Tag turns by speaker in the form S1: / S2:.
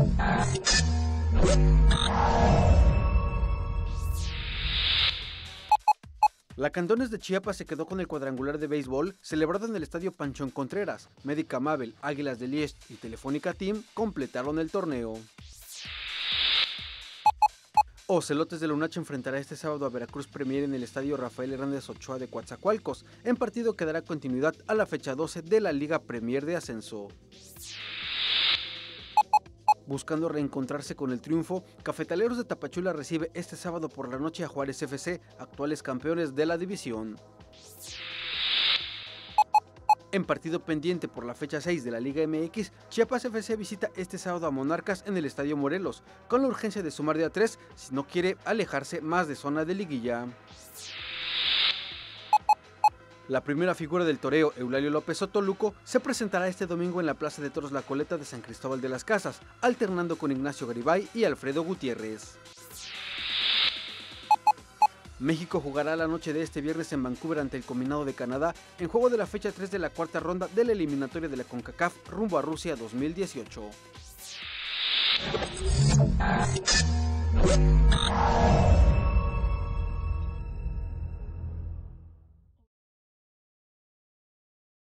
S1: La Cantones de Chiapas se quedó con el cuadrangular de béisbol celebrado en el estadio Panchón Contreras. Médica Mabel, Águilas de Liest y Telefónica Team completaron el torneo. Ocelotes de la UNACH enfrentará este sábado a Veracruz Premier en el estadio Rafael Hernández Ochoa de Coatzacoalcos, en partido que dará continuidad a la fecha 12 de la Liga Premier de Ascenso. Buscando reencontrarse con el triunfo, Cafetaleros de Tapachula recibe este sábado por la noche a Juárez FC, actuales campeones de la división. En partido pendiente por la fecha 6 de la Liga MX, Chiapas FC visita este sábado a Monarcas en el Estadio Morelos, con la urgencia de sumar de a 3 si no quiere alejarse más de zona de liguilla. La primera figura del toreo, Eulalio López Sotoluco, se presentará este domingo en la Plaza de Toros La Coleta de San Cristóbal de las Casas, alternando con Ignacio Garibay y Alfredo Gutiérrez. México jugará la noche de este viernes en Vancouver ante el combinado de Canadá en juego de la fecha 3 de la cuarta ronda de la eliminatoria de la CONCACAF rumbo a Rusia 2018.